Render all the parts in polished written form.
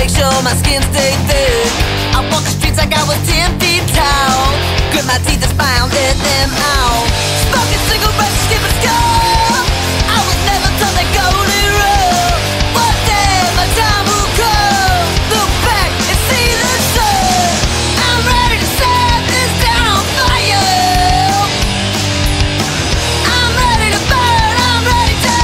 make sure my skin stayed thick. I walk the streets like I was 10 feet tall. Grit my teeth and smile, let them out. Smoking cigarettes, skipping skull. I was never taught the golden rule. One day my time will come. Look back and see the sun. I'm ready to set this down on fire. I'm ready to burn, I'm ready to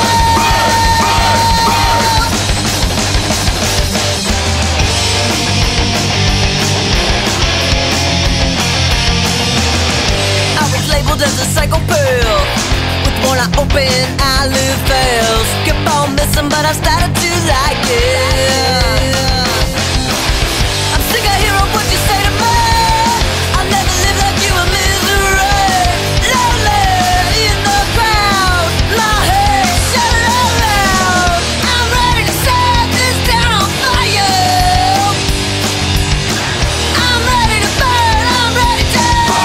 labeled as a psychopath with one eye open, I live fast. Kept on missing, but I started to like it. I'm sick of hearing what you say to me. I'll never live like you in misery. Lonely in the crowd, my head shut out loud. I'm ready to set this down on fire. I'm ready to burn, I'm ready to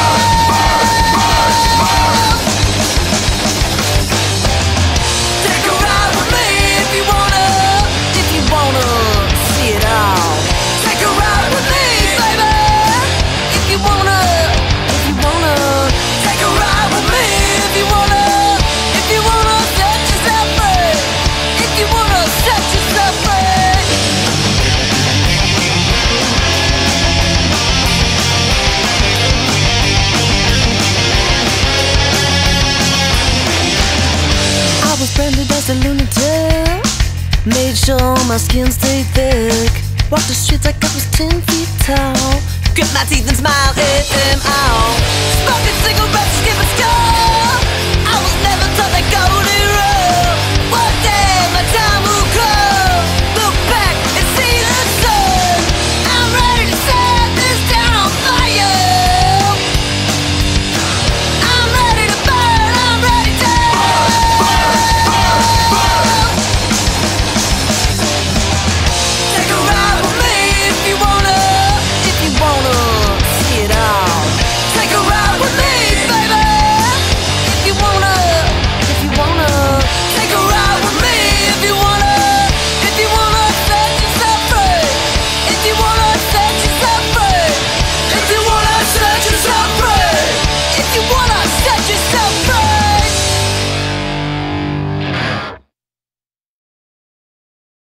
as a lunatic, made sure my skin stayed thick. Walked the streets like I was 10 feet tall. Grit my teeth and smile, let them out. Smoking cigarettes, skipping skull. I was never taught to go